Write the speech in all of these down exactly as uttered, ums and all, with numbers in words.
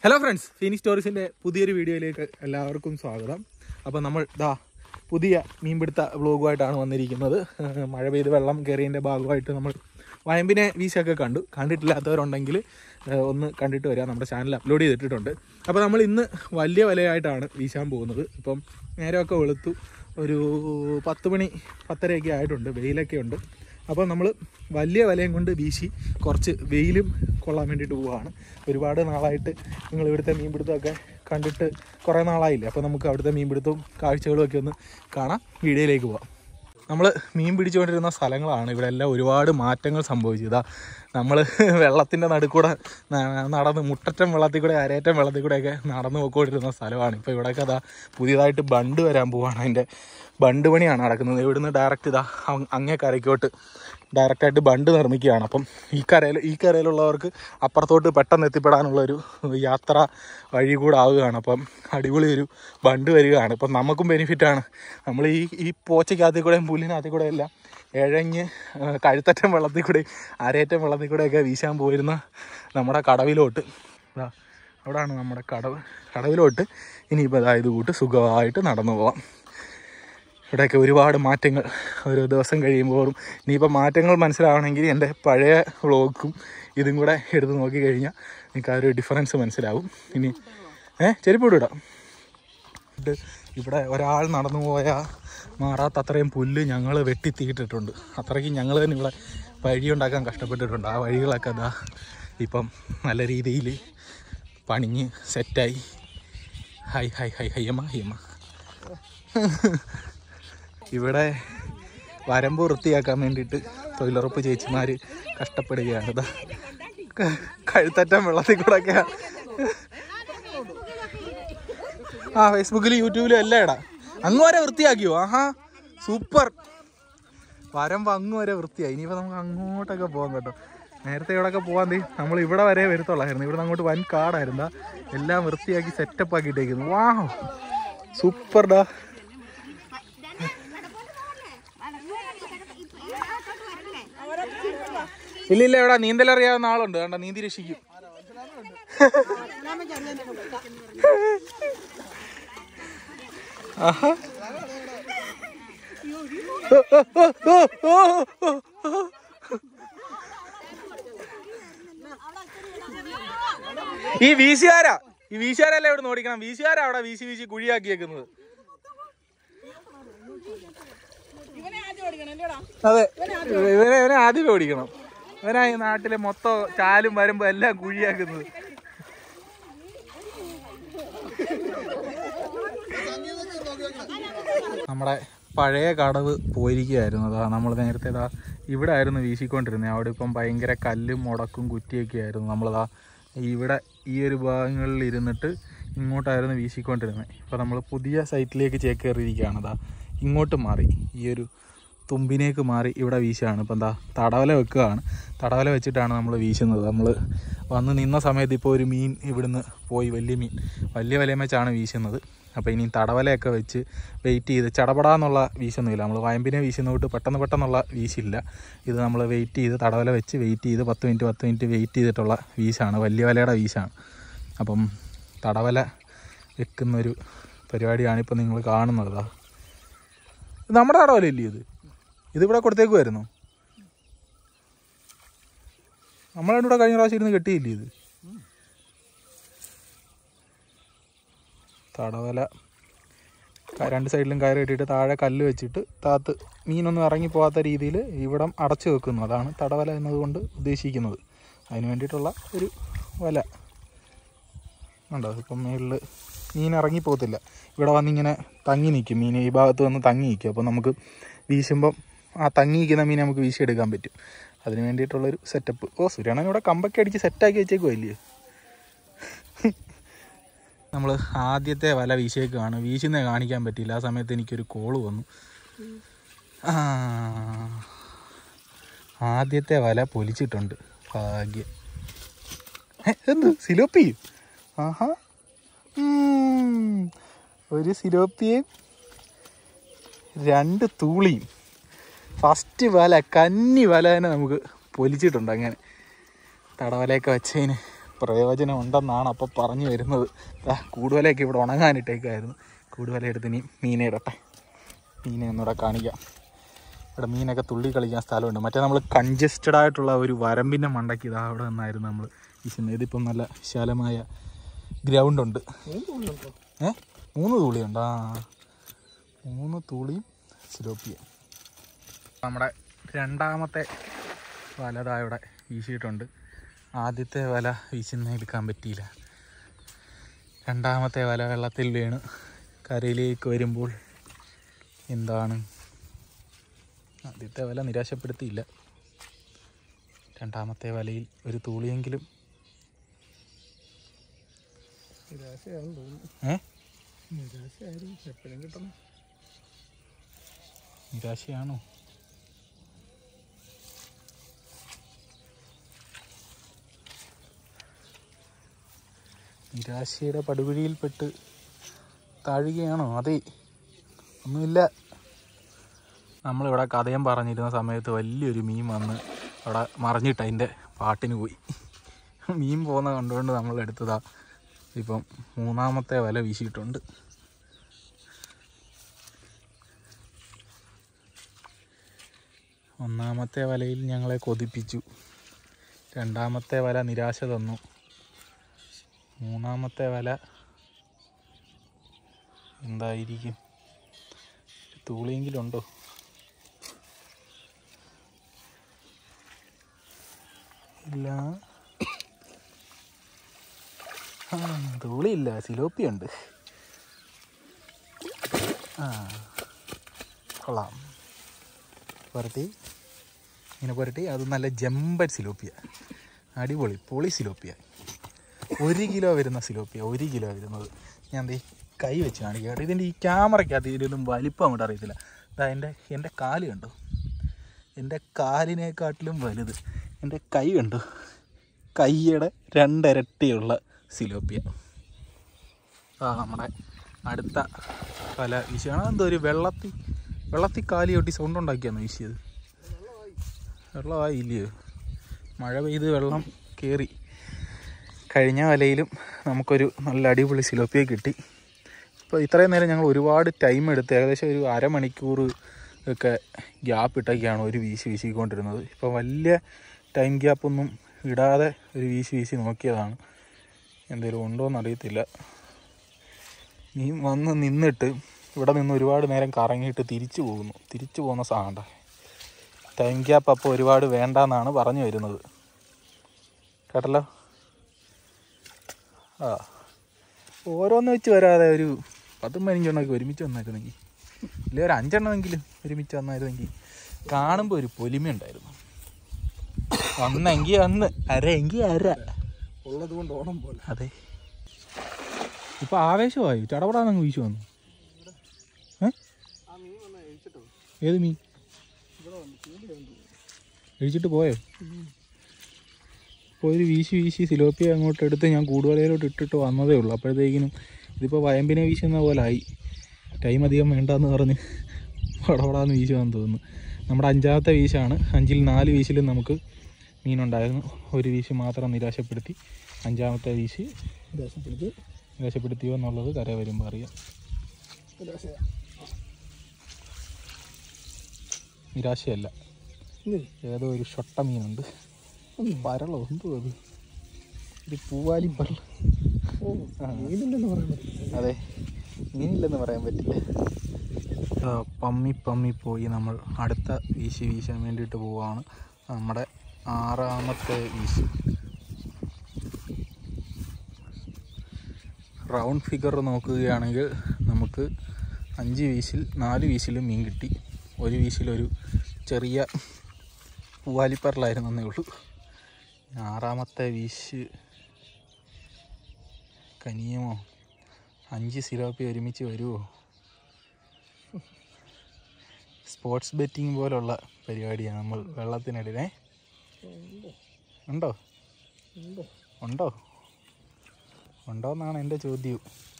Hello friends, Phoenix സ്റ്റോറീസിൻ്റെ പുതിയൊരു വീഡിയോയിലേക്ക് എല്ലാവർക്കും സ്വാഗതം. അപ്പോൾ നമ്മൾ ദാ പുതിയ മീൻപിടുത്ത വ്ളോഗുമായിട്ടാണ് വന്നിരിക്കുന്നത്. മഴ പെയ്ത് വെള്ളം കയറിയതിൻ്റെ ഭാഗമായിട്ട് നമ്മൾ വയമ്പിനെ വീശൊക്കെ കണ്ടു. കണ്ടിട്ടില്ലാത്തവരുണ്ടെങ്കിൽ ഒന്ന് കണ്ടിട്ട് വരിക. നമ്മുടെ ചാനൽ അപ്ലോഡ് ചെയ്തിട്ടുണ്ട്. അപ്പോൾ നമ്മൾ ഇന്ന് വലിയ വലയായിട്ടാണ് വീശാൻ പോകുന്നത്. ഇപ്പം നേരമൊക്കെ വെളുത്തു, ഒരു പത്ത് മണി പത്തരയൊക്കെ ആയിട്ടുണ്ട്, വെയിലൊക്കെ ഉണ്ട്. അപ്പോൾ നമ്മൾ വലിയ വലയും കൊണ്ട് വീശി കുറച്ച് വെയിലും കൊള്ളാൻ വേണ്ടിയിട്ട് പോവുകയാണ്. ഒരുപാട് നാളായിട്ട് നിങ്ങൾ ഇവിടുത്തെ മീൻപിടുത്തമൊക്കെ കണ്ടിട്ട് കുറേ നാളായില്ലേ. അപ്പോൾ നമുക്ക് അവിടുത്തെ മീൻപിടുത്തവും കാഴ്ചകളും ഒക്കെ ഒന്ന് കാണാം. വീഡിയോയിലേക്ക് പോവാം. നമ്മൾ മീൻ പിടിച്ചുകൊണ്ടിരുന്ന സ്ഥലങ്ങളാണ്. ഇവിടെ എല്ലാം ഒരുപാട് മാറ്റങ്ങൾ സംഭവിച്ചതാ. നമ്മൾ വെള്ളത്തിൻ്റെ നടുക്കൂടെ നടന്ന് മുട്ടറ്റം വെള്ളത്തിൽ കൂടെ അരയറ്റം വെള്ളത്തിൽ കൂടെയൊക്കെ നടന്നു പോയിക്കൊണ്ടിരുന്ന സ്ഥലമാണ്. ഇപ്പോൾ ഇവിടെയൊക്കെ അതാ പുതിയതായിട്ട് ബണ്ട് വരാൻ പോവാണ്. അതിൻ്റെ ബണ്ട് പണിയാണ് നടക്കുന്നത്. ഇവിടുന്ന് ഡയറക്റ്റ് ഇതാ അങ്ങേ കരയ്ക്കോട്ട് ഡയറക്റ്റായിട്ട് ബണ്ട് നിർമ്മിക്കുകയാണ്. അപ്പം ഈ കരയിൽ ഈ കരയിലുള്ളവർക്ക് അപ്പുറത്തോട്ട് പെട്ടെന്ന് എത്തിപ്പെടാനുള്ളൊരു യാത്ര വഴി കൂടെ ആവുകയാണ്. അപ്പം അടിപൊളി ഒരു ബണ്ട് വരികയാണ്. ഇപ്പം നമുക്കും ബെനിഫിറ്റാണ്. നമ്മൾ ഈ ഈ പോച്ചയ്ക്കകത്തിൽ കൂടെയും പുല്ലിനകത്തിൽ കൂടെ എല്ലാം ഇഴഞ്ഞ് കഴുത്തറ്റം വെള്ളത്തിൽ കൂടെ അരയറ്റം വെള്ളത്തിൽ കൂടെയൊക്കെ വീശാൻ പോയിരുന്ന നമ്മുടെ കടവിലോട്ട് ഇതാ അവിടെയാണ് നമ്മുടെ കടവ്. കടവിലോട്ട് ഇനിയിപ്പോൾ അതായത് കൂട്ട് സുഖമായിട്ട് നടന്നു പോവാം. ഇവിടെയൊക്കെ ഒരുപാട് മാറ്റങ്ങൾ ഓരോ ദിവസം കഴിയുമ്പോഴും. ഇനിയിപ്പോൾ മാറ്റങ്ങൾ മനസ്സിലാവണമെങ്കിൽ എൻ്റെ പഴയ വ്ളോഗും ഇതും കൂടെ എടുത്ത് നോക്കി കഴിഞ്ഞാൽ നിങ്ങൾക്ക് ആ ഒരു ഡിഫറൻസ് മനസ്സിലാവും. ഇനി ഏഹ് ചെരുപ്പ് ഇടാം. ഇവിടെ ഒരാൾ നടന്നു പോയാൽ മാറാത്ത അത്രയും പുല്ല് ഞങ്ങൾ വെട്ടിത്തീട്ടിട്ടുണ്ട്. അത്രയ്ക്ക് ഞങ്ങൾ തന്നെ ഇവിടെ വഴി ഉണ്ടാക്കാൻ കഷ്ടപ്പെട്ടിട്ടുണ്ട്. ആ വഴികളൊക്കെ അതാ ഇപ്പം നല്ല രീതിയിൽ പണിഞ്ഞ് സെറ്റായി. ഹൈ ഹൈ ഹൈ ഹയ്യമ്മ ഹയ്യമ്മ. ഇവിടെ വരമ്പ് വൃത്തിയാക്കാൻ വേണ്ടിയിട്ട് തൊഴിലുറപ്പ് ചേച്ചിമാർ കഷ്ടപ്പെടുകയാണ്. ഇതാ കഴുത്തറ്റം വെള്ളത്തിൽ കൂടെയൊക്കെ. ആ ഫേസ്ബുക്കിലും യൂട്യൂബിലും എല്ലാം ഇടാം. അങ്ങ് വരെ വൃത്തിയാക്കിയോ? ആഹാ സൂപ്പർ. വരമ്പ് അങ്ങ് വരെ വൃത്തിയായി. ഇനിയിപ്പോൾ നമുക്ക് അങ്ങോട്ടൊക്കെ പോകാൻ കേട്ടോ. നേരത്തെ ഇവിടെയൊക്കെ പോകാൻ തീ നമ്മൾ ഇവിടെ വരെ വരത്തുള്ളായിരുന്നു. ഇവിടെ അങ്ങോട്ട് വൻ കാടായിരുന്നു. എല്ലാം വൃത്തിയാക്കി സെറ്റപ്പ് ആക്കിയിട്ടേക്കുന്നു. വാ സൂപ്പർ ഡാ. ഇല്ല ഇല്ല ഇവിടെ നീന്തലറിയാവുന്ന ആളുണ്ട്. കണ്ട നീന്തി രക്ഷിക്കും. ആഹാ ഈ വീശുകാരാ ഈ വീശുകാരല്ലേ ഇവിടെ നോടിക്കണം. വീശുകാരാ അവിടെ വീശി വീശി കുഴിയാക്കിയേക്കുന്നത്. അതെ ഇവനെ ഇവനെ ആദ്യമേ ഓടിക്കണം. ഇവനാ ഈ നാട്ടിലെ മൊത്തം ചാലും വരുമ്പോ എല്ലാം കുഴിയാക്കുന്നത്. നമ്മുടെ പഴയ കടവ് പോയിരിക്കുകയായിരുന്നു. അതാ നമ്മൾ നേരത്തെ ഇതാ ഇവിടെ ആയിരുന്നു വീശിക്കൊണ്ടിരുന്നത്. അവിടെ ഇപ്പം ഭയങ്കര കല്ലും മുടക്കും കുറ്റിയൊക്കെ ആയിരുന്നു. നമ്മളിതാ ഇവിടെ ഈ ഒരു ഭാഗങ്ങളിൽ ഇരുന്നിട്ട് ഇങ്ങോട്ടായിരുന്നു വീശിക്കൊണ്ടിരുന്നത്. ഇപ്പോൾ നമ്മൾ പുതിയ സൈറ്റിലേക്ക് ചേക്കേറിയിരിക്കുകയാണ്. അതാ ഇങ്ങോട്ട് മാറി ഈ ഒരു തുമ്പിനേക്ക് മാറി ഇവിടെ വീശുകയാണ്. ഇപ്പം എന്താ തടവല വെക്കുകയാണ്. തടവല വെച്ചിട്ടാണ് നമ്മൾ വീശുന്നത്. നമ്മൾ വന്ന് നിന്ന സമയത്ത് ഇപ്പോൾ ഒരു മീൻ ഇവിടുന്ന് പോയി, വലിയ മീൻ വലിയ വലയം വെച്ചാണ് വീശുന്നത്. അപ്പോൾ ഇനി തടവലയൊക്കെ വെച്ച് വെയിറ്റ് ചെയ്ത് ചടപടാന്നുള്ള വീശൊന്നുമില്ല. നമ്മൾ വയമ്പിനെ വീശുന്ന തൊട്ട് പെട്ടെന്ന് പെട്ടെന്നുള്ള വീശില്ല. ഇത് നമ്മൾ വെയിറ്റ് ചെയ്ത് തടവല വെച്ച് വെയിറ്റ് ചെയ്ത് പത്ത് മിനിറ്റ് പത്ത് മിനിറ്റ് വെയിറ്റ് ചെയ്തിട്ടുള്ള വീശാണ്. വലിയ വലയുടെ വീശാണ്. അപ്പം തടവല വെക്കുന്നൊരു പരിപാടിയാണിപ്പോൾ നിങ്ങൾ കാണുന്നത്. നമ്മുടെ തടവല ഇല്ലേ ഇത്? ഇതിവിടെ കൊടുത്തേക്കുമായിരുന്നു. നമ്മളതിൻ്റെ കഴിഞ്ഞ പ്രാവശ്യം ഇരുന്ന് കെട്ടിയില്ലേ ഇത്? തടവല രണ്ട് സൈഡിലും കയറി കെട്ടിയിട്ട് താഴെ കല്ല് വെച്ചിട്ട് താത്ത് മീനൊന്നും ഇറങ്ങിപ്പോകാത്ത രീതിയിൽ ഇവിടം അടച്ചു വെക്കുന്നു. അതാണ് തടവല എന്നതുകൊണ്ട് ഉദ്ദേശിക്കുന്നത്. അതിന് വേണ്ടിയിട്ടുള്ള ഒരു വല ഉണ്ടോ. ഇപ്പം മേളിൽ മീൻ ഇറങ്ങിപ്പോകത്തില്ല. ഇവിടെ വന്നിങ്ങനെ തങ്ങി നിൽക്കും. മീൻ ഈ ഭാഗത്ത് വന്ന് തങ്ങി നിൽക്കും. അപ്പോൾ നമുക്ക് വീശുമ്പം ആ തങ്ങി നിൽക്കുന്ന മീൻ നമുക്ക് വീശിയെടുക്കാൻ പറ്റും. അതിന് വേണ്ടിയിട്ടുള്ളൊരു സെറ്റപ്പ്. ഓ സുരേണൻ ഇവിടെ കമ്പൊക്കെ അടിച്ച് സെറ്റാക്കി വെച്ചേക്കുമല്ലേ. നമ്മൾ ആദ്യത്തെ വല വീശിയേക്കാണ്. വീശുന്നേ കാണിക്കാൻ പറ്റിയില്ല. ആ സമയത്ത് എനിക്കൊരു കോള് വന്നു. ആദ്യത്തെ വല പൊലിച്ചിട്ടുണ്ട്. ഭാഗ്യം. എന്ത് സിലോപ്പി? ആഹാ ഒരു സിലോപ്പിയും രണ്ട് തൂളിയും. ഫസ്റ്റ് വല കന്നി വല തന്നെ നമുക്ക് പൊലിച്ചിട്ടുണ്ട്. അങ്ങനെ തടവലയൊക്കെ വെച്ചതിന് പ്രയോജനം ഉണ്ടെന്നാണ് അപ്പോൾ പറഞ്ഞു വരുന്നത്. കൂടുവലയൊക്കെ ഇവിടെ ഉണങ്ങാനിട്ടേക്കായിരുന്നു. കൂടുവല എടുത്ത് ഇനി മീനെ ഇടട്ടെ. മീനെ ഒന്നുകൂടെ കാണിക്കാം. ഇവിടെ മീനൊക്കെ തുള്ളി കളിക്കാൻ സ്ഥലമുണ്ട്. മറ്റേ നമ്മൾ കൺജസ്റ്റഡ് ആയിട്ടുള്ള ഒരു വരമ്പിൻ്റെ മണ്ടയ്ക്ക് ഇതാ അവിടെ നിന്നായിരുന്നു നമ്മൾ വീശുന്നത്. ഇതിപ്പം നല്ല വിശാലമായ ഗ്രൗണ്ടുണ്ട്. ഏ മൂന്ന് തൂളിയുണ്ട്. ആ മൂന്ന് തൂളിയും സിലോപ്പിയ. നമ്മുടെ രണ്ടാമത്തെ വല ദാ ഇവിടെ വീശിയിട്ടുണ്ട്. ആദ്യത്തെ വല വീശുന്ന എടുക്കാൻ പറ്റിയില്ല. രണ്ടാമത്തെ വല വെള്ളത്തിൽ വീണ് കരയിലേക്ക് വരുമ്പോൾ എന്താണ്, ആദ്യത്തെ വല നിരാശപ്പെടുത്തിയില്ല. രണ്ടാമത്തെ വലയിൽ ഒരു തൂളിയെങ്കിലും ഏ നിരാശയാണോ? നിരാശയുടെ പടുകുഴിയിൽപ്പെട്ട് താഴുകയാണോ? അതെ, ഒന്നുമില്ല. നമ്മളിവിടെ കഥയും പറഞ്ഞിരുന്ന സമയത്ത് വലിയൊരു മീൻ വന്ന് അവിടെ മറിഞ്ഞിട്ട് അതിൻ്റെ പാട്ടിന് പോയി. മീൻ പോകുന്ന കണ്ടുകൊണ്ട് നമ്മൾ എടുത്തതാ. ഇപ്പം മൂന്നാമത്തെ വല വീശിയിട്ടുണ്ട്. ഒന്നാമത്തെ വലയിൽ ഞങ്ങളെ കൊതിപ്പിച്ചു. രണ്ടാമത്തെ വല നിരാശ തന്നു. മൂന്നാമത്തെ വല എന്തായിരിക്കും? തൂളിയെങ്കിലുണ്ടോ? ഇല്ല, ആ തൂളിയില്ല, സിലോപ്പിയുണ്ട്. ആ കൊള്ളാം. പുരട്ടി ഇങ്ങനെ പുരട്ടി. അത് നല്ല ജമ്പൻ സിലോപ്പിയ, അടിപൊളി പൊളി സിലോപ്പിയ. ഒരു കിലോ വരുന്ന സിലോപ്പിയ, ഒരു കിലോ വരുന്നത്. ഞാൻ ദേ കൈ വെച്ച് കാണിക്കാം കേട്ടോ. ഇതിൻ്റെ ഈ ക്യാമറയ്ക്കകത്ത് ഇതിലൊന്നും വലിപ്പം അങ്ങോട്ട് അറിയത്തില്ല. അതാ എൻ്റെ എൻ്റെ കാല് കണ്ടു, എൻ്റെ കാലിനെക്കാട്ടിലും വലുത് എൻ്റെ കൈ കണ്ടു. കൈയുടെ രണ്ടിരട്ടിയുള്ള സിലോപ്പിയ. ആ നമ്മുടെ അടുത്ത പല വീശിയാണ്. എന്തോ ഒരു വെള്ളത്തിൽ വെള്ളത്തിൽ കാലി ഒട്ടി സൗണ്ട് ഉണ്ടാക്കിയാന്ന് വീശിയത്. വെള്ളമായി ഇല്ലയോ? മഴ പെയ്ത് വെള്ളം കയറി. കഴിഞ്ഞ വലയിലും നമുക്കൊരു നല്ല അടിപൊളി സിലോപ്പിയ കിട്ടി. ഇപ്പോൾ ഇത്രയും നേരം ഞങ്ങൾ ഒരുപാട് ടൈം എടുത്ത് ഏകദേശം ഒരു അരമണിക്കൂർ ഒക്കെ ഗ്യാപ്പ് ഇട്ടൊക്കെയാണ് ഒരു വീശി വീശിക്കൊണ്ടിരുന്നത്. ഇപ്പോൾ വലിയ ടൈം ഗ്യാപ്പൊന്നും ഇടാതെ ഒരു വീശി വീശി നോക്കിയതാണ്. എന്തെങ്കിലും ഉണ്ടോയെന്ന് അറിയത്തില്ല. നീ വന്ന് നിന്നിട്ട് ഇവിടെ നിന്ന് ഒരുപാട് നേരം കറങ്ങിയിട്ട് തിരിച്ചു പോകുന്നു. തിരിച്ചു പോകുന്ന സാധന ടൈം ഗ്യാപ്പ് അപ്പോൾ ഒരുപാട് വേണ്ടെന്നാണ് പറഞ്ഞു വരുന്നത്. കേട്ടല്ലോ? ആ ഓരോന്ന് വെച്ച് വരാതെ ഒരു പത്തും പതിനഞ്ചെണ്ണമൊക്കെ ഒരുമിച്ച് വന്നായിരുന്നെങ്കിൽ, ഇല്ല ഒരു അഞ്ചെണ്ണമെങ്കിലും ഒരുമിച്ച് വന്നായിരുന്നെങ്കിൽ കാണുമ്പോൾ ഒരു പൊലിമയുണ്ടായിരുന്നു. ഒന്നെങ്കിൽ ഒന്ന്, അര എങ്കിൽ അര ഉള്ളത് കൊണ്ട് ഓണം പോലെ. അതെ, ഇപ്പം ആവേശമായി. ചടപടാന്നങ്ങ് വീശു വന്നു. ഏ ഏത് മീൻ കഴിച്ചിട്ട് പോയോ? ഇപ്പോൾ ഒരു വീശി വീശി സിലോപ്പിയ അങ്ങോട്ട് എടുത്ത് ഞാൻ കൂടുവലയിലോട്ട് ഇട്ടിട്ട് വന്നതേ ഉള്ളൂ. അപ്പോഴത്തേക്കിനും ഇതിപ്പോൾ വയമ്പിനെ വീശുന്ന പോലെ ആയി. ടൈം അധികം വേണ്ടെന്ന് പറഞ്ഞ് പടപടാന്ന് വീശുവാന്ന് തോന്നുന്നു. നമ്മുടെ അഞ്ചാമത്തെ വീശാണ്. അഞ്ചിൽ നാല് വീശിലും നമുക്ക് മീനുണ്ടായിരുന്നു. ഒരു വീശ് മാത്രം നിരാശപ്പെടുത്തി. അഞ്ചാമത്തെ വീശ് നിരാശപ്പെടുത്തി നിരാശപ്പെടുത്തിയോ എന്നുള്ളത് കര വരുമ്പോൾ അറിയാം. നിരാശയല്ല, ഏതോ ഒരു ഷൊട്ട മീനുണ്ട്. പരളോ എന്തോ അത്, ഒരു പൂവാലി പരള. അതെ, മീനില്ലെന്ന് പറയാൻ പറ്റില്ല. പമ്മി പമ്മി പോയി നമ്മൾ അടുത്ത വീശി വീശാൻ വേണ്ടിയിട്ട് പോവുകയാണ്. നമ്മുടെ ആറാമത്തെ വീശ്. റൗണ്ട് ഫിഗർ നോക്കുകയാണെങ്കിൽ നമുക്ക് അഞ്ച് വീശിൽ നാല് വീശിലും മീൻ കിട്ടി. ഒരു വീശിലൊരു ചെറിയ പൂവാലിപ്പറലായിരുന്നേ ഉള്ളൂ. ആറാമത്തെ വീശ് കനിയുമോ? അഞ്ച് സിലോപ്പി ഒരുമിച്ച് വരുമോ? സ്പോർട്സ് ബെറ്റിംഗ് പോലുള്ള പരിപാടിയാണ് നമ്മൾ വെള്ളത്തിനിടേ. ഉണ്ടോ ഉണ്ടോ ഉണ്ടോ എന്നാണ് എൻ്റെ ചോദ്യം.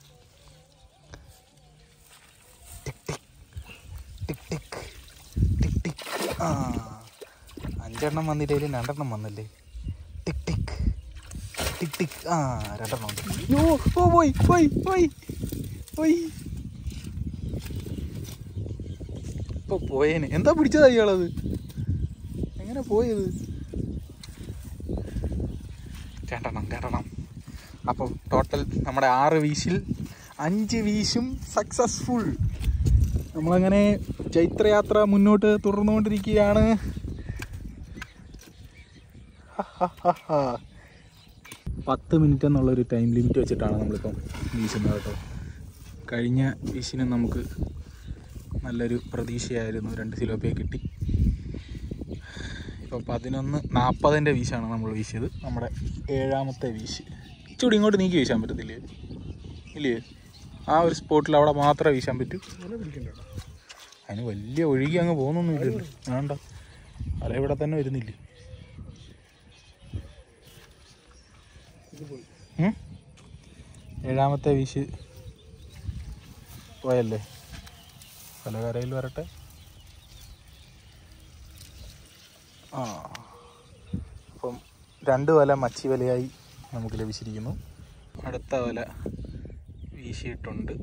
ടിക് ടിക് ടിക് ടിക്. ആ അഞ്ചെണ്ണം വന്നില്ലേലും രണ്ടെണ്ണം വന്നല്ലേ. ടിക് ടിക് ടിക് കിട്ടി. ആ രണ്ടെണ്ണം ഉണ്ട്. യോ ഓ പോയി പോയി പോയി പോയി ഇപ്പൊ പോയേനെ. എന്താ പിടിച്ചതാ ഇയാളത്? എങ്ങനെ പോയത്? രണ്ടെണ്ണം രണ്ടെണ്ണം. അപ്പം ടോട്ടൽ നമ്മുടെ ആറ് വീശിൽ അഞ്ച് വീശും സക്സസ്ഫുൾ. നമ്മളങ്ങനെ ചൈത്രയാത്ര മുന്നോട്ട് തുടർന്നുകൊണ്ടിരിക്കുകയാണ്. പത്ത് മിനിറ്റ് എന്നുള്ളൊരു ടൈം ലിമിറ്റ് വെച്ചിട്ടാണ് നമ്മളിപ്പം വീശുന്നത് കേട്ടോ. കഴിഞ്ഞ വീശിന് നമുക്ക് നല്ലൊരു പ്രതീക്ഷയായിരുന്നു, രണ്ട് സിലോപ്പിയെ കിട്ടി. ഇപ്പം പതിനൊന്ന് നാൽപ്പതിൻ്റെ വീശാണ് നമ്മൾ വീശിയത്, നമ്മുടെ ഏഴാമത്തെ വീശ്. ഇച്ചിരി ഇങ്ങോട്ട് നീക്കി വീശാൻ പറ്റത്തില്ലേ? ഇല്ലേ, ആ ഒരു സ്പോട്ടിൽ അവിടെ മാത്രമേ വീശാൻ പറ്റൂ. അതിന് വലിയ ഒഴുകി അങ്ങ് പോകുന്നൊന്നും ഇല്ലല്ലോ. വേണ്ട, അല ഇവിടെ തന്നെ വരുന്നില്ലേ? ഏഴാമത്തെ വീശ് പോയല്ലേ? പല കരയിൽ വരട്ടെ. ആ അപ്പം രണ്ട് വല മച്ചി വലയായി നമുക്ക് ലഭിച്ചിരിക്കുന്നു. അടുത്ത വല വീശിയിട്ടുണ്ട്.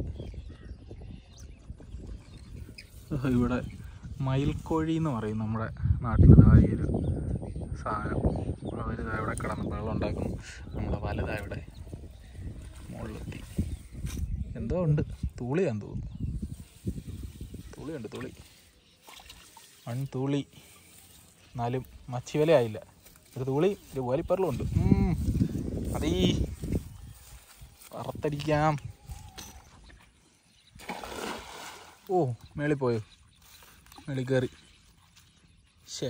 ഇവിടെ മയിൽക്കോഴി എന്ന് പറയും നമ്മുടെ നാട്ടിൽ. ഒരു സാധനം അവർ ഇവിടെ കിടന്ന് വെള്ളം ഉണ്ടാക്കുന്നു. നമ്മളെ വലതാ ഇവിടെ മുകളിലെത്തി. എന്തോ ഉണ്ട്, തൂളിയാന്ന് തോന്നുന്നു. തുളിയുണ്ട്, തുളി മൺ തൂളി. എന്നാലും മച്ചി വില ആയില്ല. ഒരു തുളി ഒരു വലിപ്പറലും ഉണ്ട്. അതീ വറുത്തടിക്കാം. ഓ മേളിൽ പോയോ? മേളിൽ കയറി. ശേ,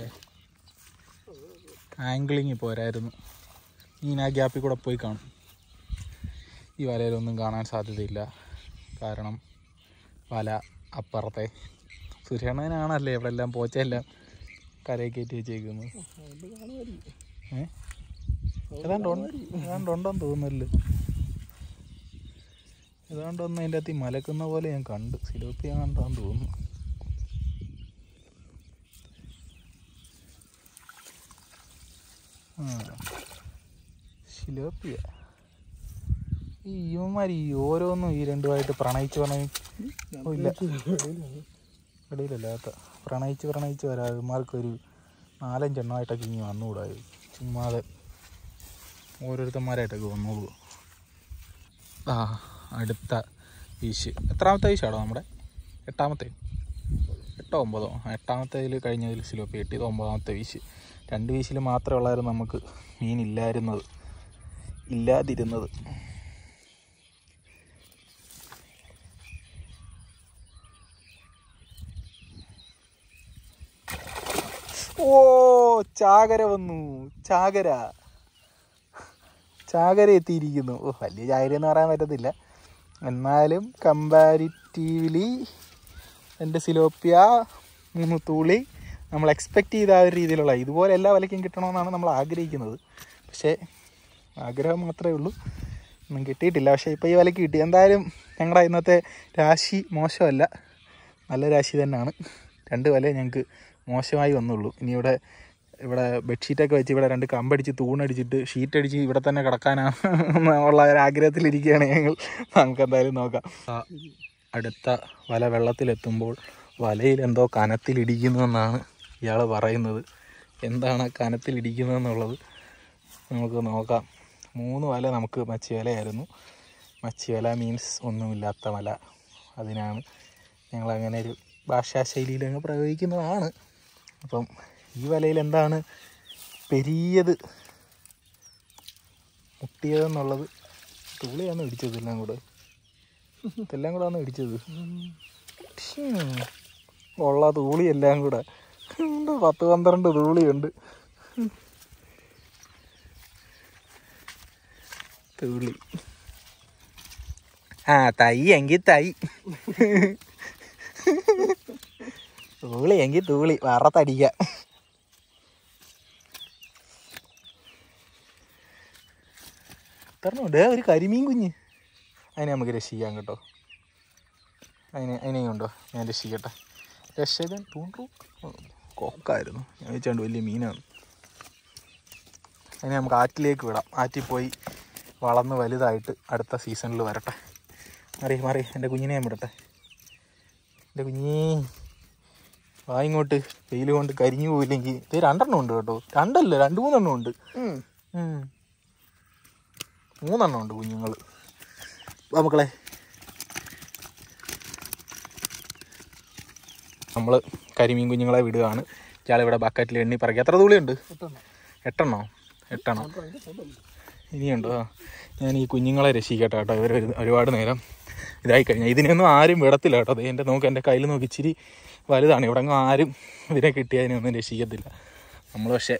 ആംഗ്ലിങ് പോരായിരുന്നു. മീൻ ആ ഗ്യാപ്പിൽ കൂടെ പോയി കാണും. ഈ വലയിലൊന്നും കാണാൻ സാധ്യതയില്ല, കാരണം വല അപ്പുറത്തെ സുരേണനാണല്ലേ ഇവിടെ എല്ലാം പോച്ചെല്ലാം കരയിൽ കയറ്റി വെച്ചേക്കുന്നത്. ഏ ഏതാണ്ട് ഏതാണ്ടുണ്ടെന്ന് തോന്നുന്നല്ലോ. ഏതാണ്ടൊന്ന് അതിൻ്റെ അകത്ത് മലക്കുന്ന പോലെ ഞാൻ കണ്ട്. സിലോപ്പി കണ്ടാന്ന് തോന്നുന്നു. ആ സിലോപ്പിയ. ഈ ഇവന്മാർ ഈ ഓരോന്നും ഈ രണ്ടുമായിട്ട് പ്രണയിച്ച് പ്രണയി ഇല്ല ഇടയിലല്ലാത്ത പ്രണയിച്ച് പ്രണയിച്ച് വരാ. ഇവന്മാർക്കൊരു നാലഞ്ചെണ്ണമായിട്ടൊക്കെ ഇങ്ങനെ വന്നുകൂടായോ? ചുമ്മാതെ ഓരോരുത്തന്മാരായിട്ടൊക്കെ വന്നോളൂ. ആ അടുത്ത വീശ് എത്രാമത്തെ വീശാണോ നമ്മുടെ? എട്ടാമത്തെ എട്ടോ ഒമ്പതോ? എട്ടാമത്തേതിൽ കഴിഞ്ഞതിൽ സിലോപ്പി കിട്ടിയത്. ഒമ്പതാമത്തെ വീശ്. രണ്ട് വീശിൽ മാത്രമേ ഉള്ളായിരുന്നു നമുക്ക് മീനില്ലായിരുന്നത് ഇല്ലാതിരുന്നത്. ഓ ചാകര വന്നു. ചാകര ചാകര എത്തിയിരിക്കുന്നു. ഓ വലിയ ചാകര എന്ന് പറയാൻ പറ്റത്തില്ല, എന്നാലും കമ്പാരിറ്റീവ്ലി എൻ്റെ സിലോപ്പിയ മൂന്ന് തൂളി നമ്മൾ എക്സ്പെക്റ്റ് ചെയ്ത ആ ഒരു രീതിയിലുള്ള ഇതുപോലെ എല്ലാ വിലയ്ക്കും കിട്ടണമെന്നാണ് നമ്മൾ ആഗ്രഹിക്കുന്നത്. പക്ഷേ ആഗ്രഹം മാത്രമേ ഉള്ളൂ, ഒന്നും കിട്ടിയിട്ടില്ല. പക്ഷേ ഇപ്പോൾ ഈ വിലയ്ക്ക് കിട്ടി. എന്തായാലും ഞങ്ങളുടെ ഇന്നത്തെ രാശി മോശമല്ല, നല്ല രാശി തന്നെയാണ്. രണ്ട് വില ഞങ്ങൾക്ക് മോശമായി വന്നുള്ളൂ. ഇനി ഇവിടെ ഇവിടെ ബെഡ്ഷീറ്റൊക്കെ വെച്ച് ഇവിടെ രണ്ട് കമ്പടിച്ച് തൂണടിച്ചിട്ട് ഷീറ്റടിച്ച് ഇവിടെ തന്നെ കിടക്കാനാണ് ഉള്ള ഒരാഗ്രഹത്തിലിരിക്കുകയാണ് ഞങ്ങൾ. നമുക്കെന്തായാലും നോക്കാം. അടുത്ത വല വെള്ളത്തിലെത്തുമ്പോൾ വലയിൽ എന്തോ കനത്തിലിടിക്കുന്നുവെന്നാണ് ഇയാൾ പറയുന്നത്. എന്താണ് കനത്തിലിടിക്കുന്നതെന്നുള്ളത് നമുക്ക് നോക്കാം. മൂന്ന് വല നമുക്ക് മച്ചി വലയായിരുന്നു. മച്ചി വല മീൻസ് ഒന്നുമില്ലാത്ത വല. അതിനാണ് ഞങ്ങളങ്ങനെ ഒരു ഭാഷാശൈലിയിൽ അങ്ങ് പ്രയോഗിക്കുന്നതാണ്. അപ്പം ഈ വലയിൽ എന്താണ് പെരിയത് മുട്ടിയതെന്നുള്ളത് തുളിയാണ് ഇടിച്ചത്. എല്ലാം കൂടെ ഇതെല്ലാം കൂടെ ആണ് ഇടിച്ചത്. ഉള്ള തൂളി എല്ലാം കൂടെ പത്ത് പന്ത്രണ്ട് തൂളിയുണ്ട്. തൂളി ആ തൈ എങ്കിൽ തൈ, തൂളി എങ്കിൽ തൂളി വറത്തടിക്ക. തരണുണ്ട് ഒരു കരിമീൻ കുഞ്ഞ്. അതിനെ നമുക്ക് രക്ഷിക്കാം കേട്ടോ. അതിനെ അതിനെയും കൊണ്ടോ ഞാൻ രക്ഷിക്കട്ടെ. രക്ഷകൻ തൂണ്ടു കൊക്കായിരുന്നു, ഞാൻ വെച്ചാണ്ട് വലിയ മീനാണ്. അതിനെ നമുക്ക് ആറ്റിലേക്ക് വിടാം. ആറ്റിൽ പോയി വളർന്ന് വലുതായിട്ട് അടുത്ത സീസണിൽ വരട്ടെ. മാറി മാറി എൻ്റെ കുഞ്ഞിനെ ഞാൻ വിടട്ടെ. എൻ്റെ കുഞ്ഞേ വാ ഇങ്ങോട്ട്. വെയിൽ കൊണ്ട് കരിഞ്ഞു പോയില്ലെങ്കിൽ ഇത് രണ്ടെണ്ണം ഉണ്ട് കേട്ടോ. രണ്ടല്ല രണ്ട് മൂന്നെണ്ണം ഉണ്ട്. മൂന്നെണ്ണം ഉണ്ട് കുഞ്ഞുങ്ങൾ. മക്കളെ നമ്മൾ കരിമീൻ കുഞ്ഞുങ്ങളെ വിടുകയാണ്. ഇയാളിവിടെ ബക്കറ്റിൽ എണ്ണി പറക്കി. എത്ര തൂളിയുണ്ട്? എട്ടെണ്ണോ? എട്ടെണ്ണോ ഇനിയുണ്ടോ? ഞാൻ ഈ കുഞ്ഞുങ്ങളെ രക്ഷിക്കട്ടെ കേട്ടോ. ഇവർ ഒരുപാട് നേരം ഇതായി കഴിഞ്ഞാൽ ഇതിനൊന്നും ആരും വിടത്തില്ല കേട്ടോ. അത് എൻ്റെ നോക്ക് എൻ്റെ കയ്യിൽ നോക്കി ഇച്ചിരി വലുതാണ്. ഇവിടെ അങ്ങ് ആരും ഇതിനെ കിട്ടിയതിനൊന്നും രക്ഷിക്കത്തില്ല. നമ്മൾ പക്ഷേ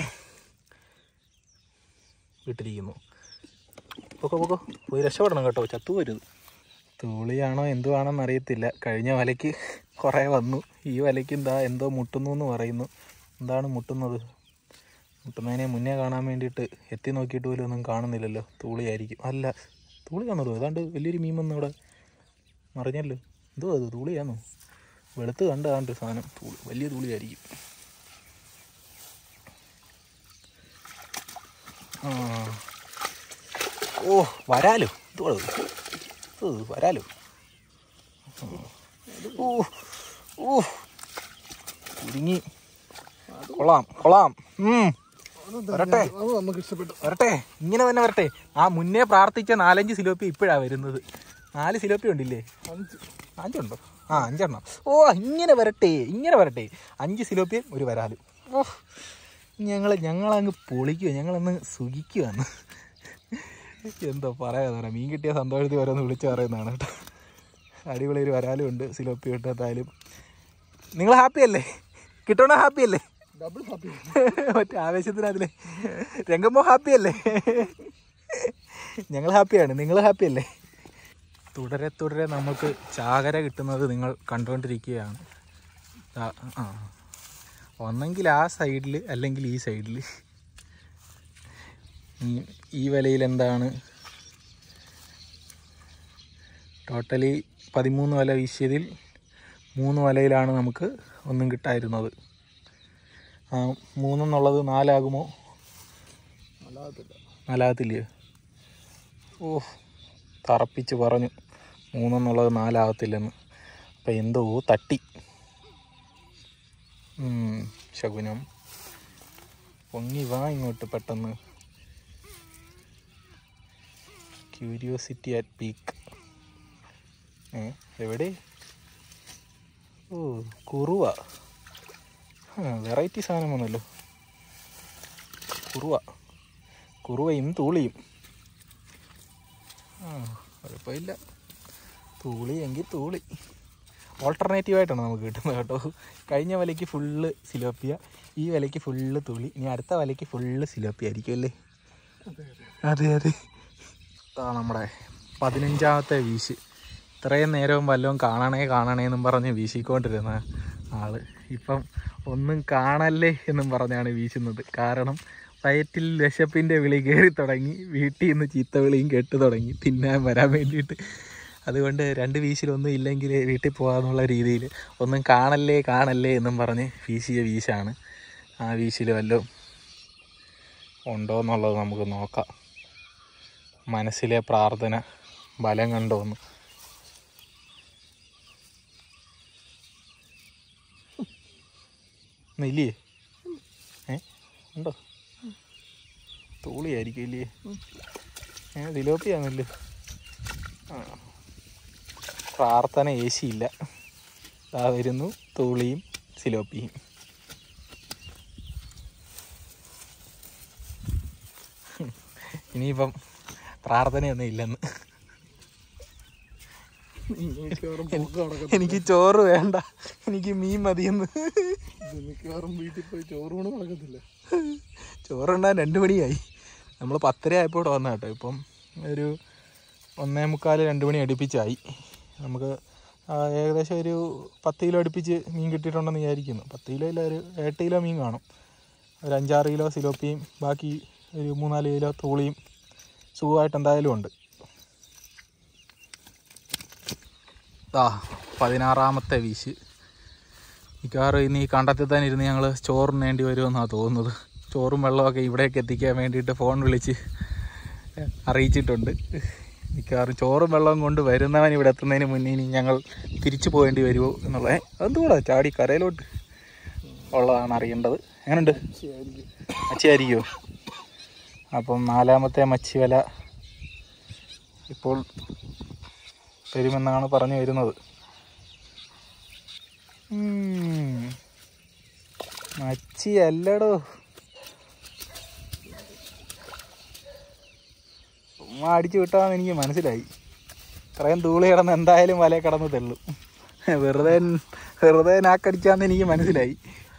വിട്ടിരിക്കുന്നു. പൊക്കോ പൊക്കോ പോയി രക്ഷപ്പെടണം കേട്ടോ. ചത്തു വരുത്. തൂളിയാണോ എന്തുവാണെന്ന് അറിയത്തില്ല. കഴിഞ്ഞ വലയ്ക്ക് കുറേ വന്നു. ഈ വലയ്ക്ക് എന്താ എന്തോ മുട്ടുന്നു എന്ന് പറയുന്നു. എന്താണ് മുട്ടുന്നത്? മുട്ടുന്നതിനെ മുന്നേ കാണാൻ വേണ്ടിയിട്ട് എത്തി നോക്കിയിട്ട് പോലും ഒന്നും കാണുന്നില്ലല്ലോ. തൂളിയായിരിക്കും. അല്ല, തൂളിയാണല്ലോ. ഏതാണ്ട് വലിയൊരു മീൻ വന്നു ഇവിടെ മറിഞ്ഞല്ലോ. എന്തോ അത് തൂളിയാണോ? വെളുത്ത് കണ്ട് ഏതാണ്ട് സാധനം. തൂളി, വലിയ തൂളിയായിരിക്കും. ആ ഓ വരാലോ. എന്തോ വരാലോ. ഓ ഓ കുടുങ്ങി. കൊള്ളാം കൊള്ളാം. വരട്ടെ വരട്ടെ ഇങ്ങനെ തന്നെ വരട്ടെ. ആ മുന്നേ പ്രാർത്ഥിച്ച നാലഞ്ച് സിലോപ്പി ഇപ്പോഴാണ് വരുന്നത്. നാല് സിലോപ്പി ഉണ്ടില്ലേ? അഞ്ചുണ്ടോ? ആ അഞ്ചെണ്ണം. ഓ ഇങ്ങനെ വരട്ടെ ഇങ്ങനെ വരട്ടെ. അഞ്ച് സിലോപ്പിയും ഒരു വരാലും. ഓ ഞങ്ങൾ ഞങ്ങളങ്ങ് പൊളിക്കുക. ഞങ്ങളങ്ങ് സുഖിക്കുകയാണ്. എന്തോ പറയാതെ പറയാം. മീൻ കിട്ടിയ സന്തോഷത്തിൽ ഓരോന്ന് വിളിച്ച് പറയുന്നതാണ് കേട്ടോ. അടിപൊളി ഒരു വരാലും ഉണ്ട്. സിലോപ്പി കിട്ടാത്തായാലും നിങ്ങൾ ഹാപ്പി അല്ലേ? കിട്ടണോ ഹാപ്പി അല്ലേ? Double happy. മറ്റേ ആവേശത്തിന് അതിലെ രംഗമ്മോ ഹാപ്പി അല്ലേ? ഞങ്ങൾ ഹാപ്പിയാണ്. നിങ്ങൾ ഹാപ്പി അല്ലേ? തുടരെ തുടരെ നമുക്ക് ചാകര കിട്ടുന്നത് നിങ്ങൾ കണ്ടുകൊണ്ടിരിക്കുകയാണ്. ആ ഒന്നെങ്കിൽ ആ സൈഡിൽ അല്ലെങ്കിൽ ഈ സൈഡിൽ. ഈ വലയിൽ എന്താണ് ടോട്ടലി പതിമൂന്ന് വല വീശിയതിൽ മൂന്ന് വലയിലാണ് നമുക്ക് ഒന്നും കിട്ടായിരുന്നത്. മൂന്നെന്നുള്ളത് നാലാകുമോ? നാലാകത്തില്ലയോ? ഓ തറപ്പിച്ച് പറഞ്ഞു മൂന്നെന്നുള്ളത് നാലാകത്തില്ലെന്ന്. അപ്പം എന്തോ തട്ടി. ശകുനം പൊങ്ങി വാ ഇങ്ങോട്ട് പെട്ടെന്ന്. Curiosity at peak. ഏ എവിടെ? ഓ കുറുവ. വെറൈറ്റി സാധനം വന്നല്ലോ. കുറുവ കുറുവയും തൂളിയും. ആ കുഴപ്പമില്ല. തൂളി എങ്കിൽ തൂളി. ഓൾട്ടർനേറ്റീവായിട്ടാണ് നമുക്ക് കിട്ടുന്നത് കേട്ടോ. കഴിഞ്ഞ വലയ്ക്ക് ഫുള്ള് സിലോപ്പിയ, ഈ വലയ്ക്ക് ഫുള്ള് തുളി. ഇനി അടുത്ത വലയ്ക്ക് ഫുള്ള് സിലോപ്പിയ ആയിരിക്കും അല്ലേ? അതെ അതെ. അതാണ് നമ്മുടെ പതിനഞ്ചാമത്തെ വീശ്. ഇത്രയും നേരവും വല്ലതും കാണണേ കാണണേ എന്നും പറഞ്ഞ് വീശിക്കൊണ്ടിരുന്ന ആള് ഇപ്പം ഒന്നും കാണല്ലേ എന്നും പറഞ്ഞാണ് വീശുന്നത്. കാരണം വയറ്റിൽ വിശപ്പിൻ്റെ വിളി കയറി തുടങ്ങി. വീട്ടിൽ നിന്ന് ചീത്ത വിളിയും കേട്ട് തുടങ്ങി തിന്നാൻ വരാൻ വേണ്ടിയിട്ട്. അതുകൊണ്ട് രണ്ട് വീശിലൊന്നും ഇല്ലെങ്കിൽ വീട്ടിൽ പോകാമെന്നുള്ള രീതിയിൽ ഒന്നും കാണല്ലേ കാണല്ലേ എന്നും പറഞ്ഞ് വീശിയ വീശാണ്. ആ വീശിൽ വല്ലതും ഉണ്ടോ എന്നുള്ളത് നമുക്ക് നോക്കാം. മനസ്സിലെ പ്രാർത്ഥന ബലം കണ്ടോന്ന്. ഇല്ലേ? ഏ ഉണ്ടോ? തൂളിയായിരിക്കും ഇല്ലേ? ഏ സിലോപ്പിയാണല്ലേ? ആ പ്രാർത്ഥന ഏശിയില്ല. ആ വരുന്നു തൂളിയും സിലോപ്പിയും. ഇനിയിപ്പം പ്രാർത്ഥനയൊന്നും ഇല്ലെന്ന്. എനിക്ക് ചോറ് വേണ്ട, എനിക്ക് മീൻ മതിയെന്ന്. മിക്കവാറും വീട്ടിൽ പോയി ചോറൂണ് നടക്കത്തില്ല. ചോറുണ്ടാൻ രണ്ട് മണിയായി. നമ്മൾ പത്തര ആയപ്പോൾ ഇവിടെ വന്ന കേട്ടോ. ഇപ്പം ഒരു ഒന്നേ മുക്കാൽ രണ്ട് മണി അടുപ്പിച്ചായി. നമുക്ക് ഏകദേശം ഒരു പത്ത് കിലോ അടുപ്പിച്ച് മീൻ കിട്ടിയിട്ടുണ്ടെന്ന് വിചാരിക്കുന്നു. പത്ത് കിലോ ഇല്ല, ഒരു എട്ട് കിലോ മീൻ കാണും. ഒരു അഞ്ചാറ് കിലോ സിലോപ്പിയും ബാക്കി ഒരു മൂന്നാല് കിലോ തൂളിയും സുഖമായിട്ട് എന്തായാലും ഉണ്ട്. ആ പതിനാറാമത്തെ വീശ്. മിക്കവാറും ഇന്ന് ഈ കണ്ടത്തിൽ തന്നെ ഇരുന്ന് ഞങ്ങൾ ചോറിന് വേണ്ടി വരുമെന്നാണ് തോന്നുന്നത്. ചോറും വെള്ളമൊക്കെ ഇവിടേക്ക് എത്തിക്കാൻ വേണ്ടിയിട്ട് ഫോൺ വിളിച്ച് അറിയിച്ചിട്ടുണ്ട്. മിക്കവാറും ചോറും വെള്ളവും കൊണ്ട് വരുന്നവൻ ഇവിടെ എത്തുന്നതിന് മുന്നേ ഇനി ഞങ്ങൾ തിരിച്ചു പോകേണ്ടി വരുമോ എന്നുള്ളത് അതെന്തുകൂടാ ചാടി കരയിലോട്ട് ഉള്ളതാണ് അറിയേണ്ടത്. എങ്ങനെയുണ്ട്? മച്ചിയായിരിക്കുമോ? അപ്പം നാലാമത്തെ മച്ചി വല ഇപ്പോൾ വരുമെന്നാണ് പറഞ്ഞു വരുന്നത്. മച്ചി അല്ലടോ, ഉമ്മ അടിച്ചു വിട്ടാന്ന് എനിക്ക് മനസ്സിലായി. ഇത്രയും തൂളി കിടന്ന് എന്തായാലും വല കിടന്ന് തെള്ളും. വെറുതെ വെറുതെ നാക്കടിച്ചാന്ന് എനിക്ക് മനസ്സിലായി.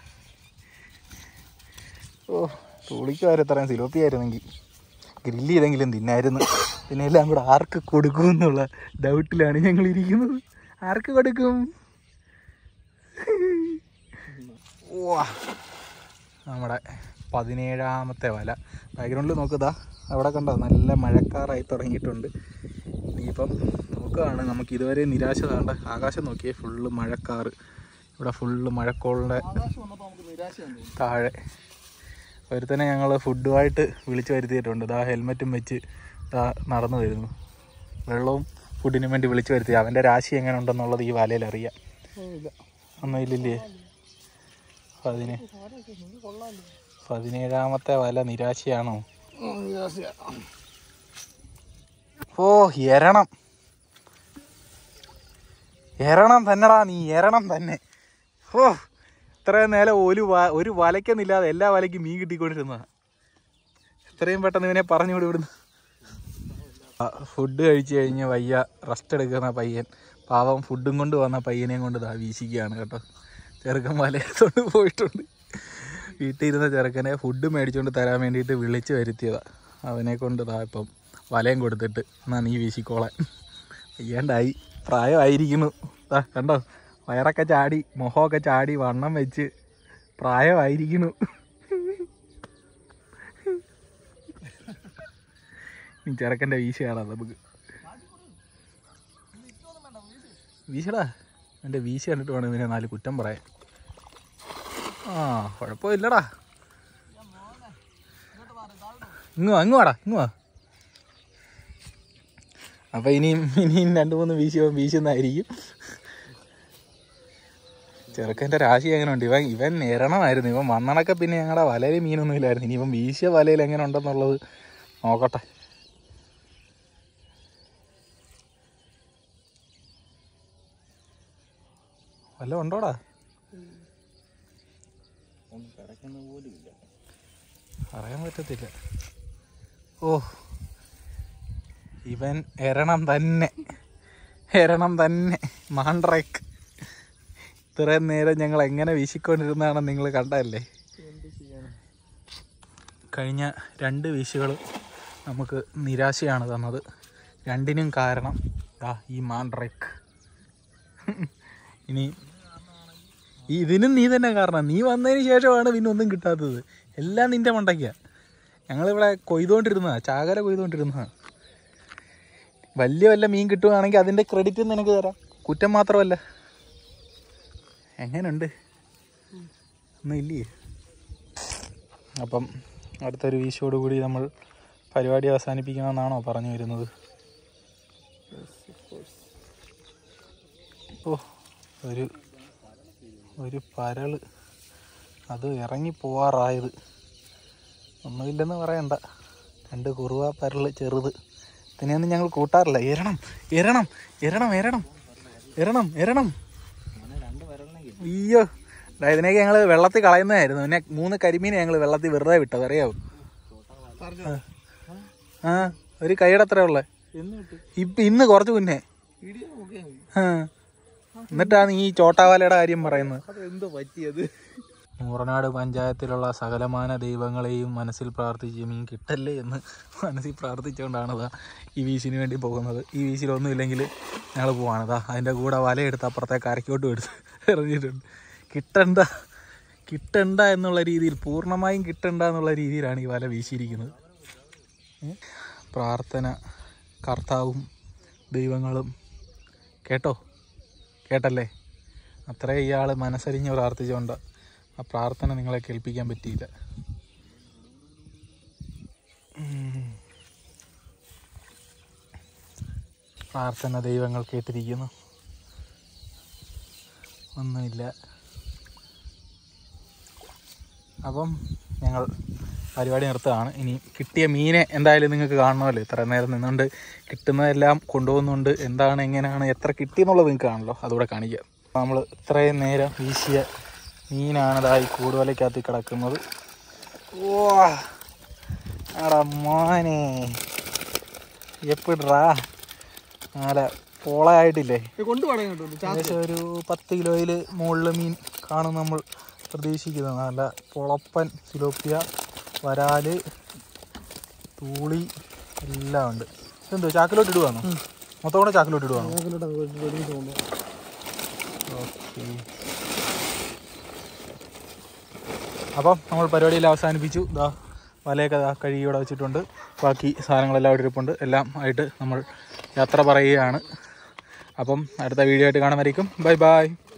ഓ, തൂളിക്ക് വരെ ഇത്രയും സിലോപ്പിയായിരുന്നെങ്കിൽ ഗ്രില്ല് ചെയ്തെങ്കിലും തിന്നായിരുന്നു. പിന്നെ എല്ലാം കൂടെ ആർക്ക് കൊടുക്കും എന്നുള്ള ഡൗട്ടിലാണ് ഞങ്ങൾ ഇരിക്കുന്നത്. ആർക്ക് കൊടുക്കും? ഓ, നമ്മുടെ പതിനേഴാമത്തെ വല. ബാക്ക്ഗ്രൗണ്ടിൽ നോക്കുതാ, അവിടെ കണ്ടോ നല്ല മഴക്കാറായി തുടങ്ങിയിട്ടുണ്ട്. ഇനിയിപ്പം നോക്കുകയാണ്, നമുക്ക് ഇതുവരെ നിരാശ താണ്ട. ആകാശം നോക്കിയേ, ഫുള്ള് മഴക്കാറ്. ഇവിടെ ഫുള്ള് മഴക്കോളിൻ്റെ താഴെ ഒരുത്തനെ ഞങ്ങൾ ഫുഡുമായിട്ട് വിളിച്ചു വരുത്തിയിട്ടുണ്ട്. ഇതാ ഹെൽമെറ്റും വെച്ച് ഇതാ നടന്നു വരുന്നു. വെള്ളവും ഫുഡിനും വേണ്ടി വിളിച്ചു വരുത്തി. അവൻ്റെ രാശി എങ്ങനെ ഉണ്ടെന്നുള്ളത് ഈ വലയിൽ അറിയാം. ഒന്നും ഇല്ലല്ലേ? പതിനേ പതിനേഴാമത്തെ വല നിരാശയാണോ? ഓ, എരണം എരണം തന്നെടാ നീ, എരണം തന്നെ. ഓ, ഇത്രയും നേരം ഒരു വ ഒരു വലയ്ക്കൊന്നില്ലാതെ എല്ലാ വലയ്ക്കും മീൻ കിട്ടിക്കൊണ്ടിരുന്നതാണ്. എത്രയും പെട്ടെന്ന് ഇവനെ പറഞ്ഞു വിടും ഇവിടുന്ന്. ഫുഡ് കഴിച്ച് കഴിഞ്ഞ് വയ്യ റെസ്റ്റ് എടുക്കുന്ന പയ്യൻ, പാവം ഫുഡും കൊണ്ട് വന്ന പയ്യനെയും കൊണ്ട് ഇതാ വീശിക്കുകയാണ് കേട്ടോ. ചെറുക്കൻ വലയത്തോണ്ട് പോയിട്ടുണ്ട്. വീട്ടിൽ ഇരുന്ന ചെറുക്കനെ ഫുഡ് മേടിച്ചുകൊണ്ട് തരാൻ വേണ്ടിയിട്ട് വിളിച്ച് വരുത്തിയതാണ്. അവനെ കൊണ്ട് ഇതാ ഇപ്പം വലയും കൊടുത്തിട്ട് എന്നാ നീ വീശിക്കോളാൻ. വയ്യാണ്ടായി, പ്രായമായിരിക്കുന്നു. ആ കണ്ടോ, വയറൊക്കെ ചാടി, മുഖമൊക്കെ ചാടി, വണ്ണം വെച്ച് പ്രായമായിരിക്കുന്നു. നീ ചെറുക്കൻ്റെ വീശയാണ് നമുക്ക്. വീശടാ, എൻ്റെ വീശ കണ്ടിട്ട് വേണം ഇവനെ നാല് കുറ്റം പറയാൻ. ആ, കുഴപ്പമില്ലടാ. ഇങ്ങ് വാ, ഇങ്ങ് വാടാ, ഇങ്ങ് വാ. അപ്പം ഇനിയും ഇനിയും രണ്ട് മൂന്ന് വീശി വീശുന്നതായിരിക്കും. ചെറുക്കൻ്റെ രാശി എങ്ങനെ ഉണ്ട്? ഇവൻ ഇവൻ എരണമായിരുന്നു. ഇവൻ വന്നണക്കെ പിന്നെ ഞങ്ങളുടെ വലയിൽ മീനൊന്നും ഇല്ലായിരുന്നു. ഇനി ഇവൻ വീശിയ വലയിൽ എങ്ങനെ ഉണ്ടെന്നുള്ളത് നോക്കട്ടെ. വല്ല ഉണ്ടോടാ? പറയാൻ പറ്റത്തില്ല. ഓ, ഇവൻ എരണം തന്നെ, എരണം തന്നെ. മാൻഡ്രേക്ക് ഇത്രയും നേരം ഞങ്ങൾ എങ്ങനെ വീശിക്കൊണ്ടിരുന്നതാണെന്ന് നിങ്ങൾ കണ്ടല്ലേ. കഴിഞ്ഞ രണ്ട് വീശുകൾ നമുക്ക് നിരാശയാണ് തന്നത്. രണ്ടിനും കാരണം ആ ഈ മാൻഡ്രേക്ക്. ഇനി ഇതിനും നീ തന്നെ കാരണം. നീ വന്നതിന് ശേഷമാണ് പിന്നെ ഒന്നും കിട്ടാത്തത്. എല്ലാം നിൻ്റെ മണ്ടയ്ക്കാണ്. ഞങ്ങളിവിടെ കൊയ്തുകൊണ്ടിരുന്നതാണ്, ചാകര കൊയ്തുകൊണ്ടിരുന്നതാണ്. വലിയ വല്ല മീൻ കിട്ടുകയാണെങ്കിൽ അതിൻ്റെ ക്രെഡിറ്റ് നിനക്ക് തരാം, കുറ്റം മാത്രമല്ല. എങ്ങനെയുണ്ട്? ഒന്നും ഇല്ലേ? അപ്പം അടുത്തൊരു വീശോടുകൂടി നമ്മൾ പരിപാടി അവസാനിപ്പിക്കണമെന്നാണോ പറഞ്ഞു വരുന്നത്? ഓ, ഒരു ഒരു പരള് അത് ഇറങ്ങി പോവാറായത്. ഒന്നുമില്ലെന്ന് പറയണ്ട. രണ്ട് കുറുവ പരള് ചെറുത്. ഇതിനെയൊന്നും ഞങ്ങൾ കൂട്ടാറില്ല. എരണം എരണം എരണം എരണം എരണം എരണം അയ്യോ, ഇതിനൊക്കെ ഞങ്ങൾ വെള്ളത്തിൽ കളയുന്നതായിരുന്നു. പിന്നെ മൂന്ന് കരിമീനെ ഞങ്ങൾ വെള്ളത്തിൽ വെറുതെ വിട്ടത്, അറിയാവോ? ആ, ഒരു കൈയുടെ അത്ര ഉള്ളേ. ഇപ്പം ഇന്ന് കുറച്ച് മുന്നേ. ആ, എന്നിട്ടാണ് ഈ ചോട്ടാവാലയുടെ കാര്യം പറയുന്നത്. അതെന്തോ പറ്റിയത്? മൂറനാട് പഞ്ചായത്തിലുള്ള സകലമാന ദൈവങ്ങളെയും മനസ്സിൽ പ്രാർത്ഥിച്ച് മീൻ കിട്ടല്ലേ എന്ന് മനസ്സിൽ പ്രാർത്ഥിച്ചുകൊണ്ടാണ് ഇതാ ഈ വീശിന് വേണ്ടി പോകുന്നത്. ഈ വീശിലൊന്നും ഇല്ലെങ്കിൽ ഞങ്ങൾ പോവാണ്. ഇതാ അതിൻ്റെ കൂടെ വലയെടുത്ത് അപ്പുറത്തേക്ക് അരക്കോട്ടും എടുത്ത് എറിഞ്ഞിട്ടുണ്ട്. കിട്ടണ്ട കിട്ടണ്ട എന്നുള്ള രീതിയിൽ, പൂർണ്ണമായും കിട്ടണ്ട എന്നുള്ള രീതിയിലാണ് ഈ വല വീശിയിരിക്കുന്നത്. പ്രാർത്ഥന കർത്താവും ദൈവങ്ങളും കേട്ടോ, കേട്ടല്ലേ? അത്രേ ഇയാൾ മനസ്സരിഞ്ഞ് പ്രാർത്ഥിച്ചുകൊണ്ട് ആ പ്രാർത്ഥന നിങ്ങളെ കേൾപ്പിക്കാൻ പറ്റിയില്ല. പ്രാർത്ഥന ദൈവങ്ങൾ കേട്ടിരിക്കുന്നു. ഒന്നുമില്ല. അപ്പം ഞങ്ങൾ പരിപാടി നിർത്തുകയാണ്. ഇനി കിട്ടിയ മീനെ എന്തായാലും നിങ്ങൾക്ക് കാണണമല്ലോ. ഇത്ര നേരം നിന്നുകൊണ്ട് കിട്ടുന്നതെല്ലാം കൊണ്ടുപോകുന്നുണ്ട്. എന്താണ്, എങ്ങനെയാണ്, എത്ര കിട്ടിയെന്നുള്ളത് നിങ്ങൾക്ക് കാണല്ലോ. അതുകൂടെ കാണിക്കുക. നമ്മൾ ഇത്രയും നേരം വീശിയ മീനാണതായി കൂടുവലയ്ക്കകത്ത് കിടക്കുന്നത്. ഓ ആടാ മോനെ, എപ്പിടാ നല്ല പോളയായിട്ടില്ലേ? ഏകദേശം ഒരു പത്ത് കിലോയിൽ മുകളിൽ മീൻ കാണും നമ്മൾ പ്രതീക്ഷിക്കുന്നത്. നല്ല പൊളപ്പൻ സിലോപ്പിയ, വരാല്, തൂളി എല്ലാം ഉണ്ട്. എന്തോ ചാക്കിലോട്ട് ഇടുവാണോ? മൊത്തം കൂടെ ചാക്കിലോട്ട് ഇടുവാണോ? ഓക്കെ. അപ്പം നമ്മൾ പരിപാടിയിൽ അവസാനിപ്പിച്ചു. ഇതാ വലയൊക്കെ കഴുകി ഇവിടെ വെച്ചിട്ടുണ്ട്. ബാക്കി സാധനങ്ങളെല്ലാം ഇവിടെ ഇരിപ്പുണ്ട്. എല്ലാം ആയിട്ട് നമ്മൾ യാത്ര പറയുകയാണ്. അപ്പം അടുത്ത വീഡിയോ ആയിട്ട് കാണുമായിരിക്കും. Bye by.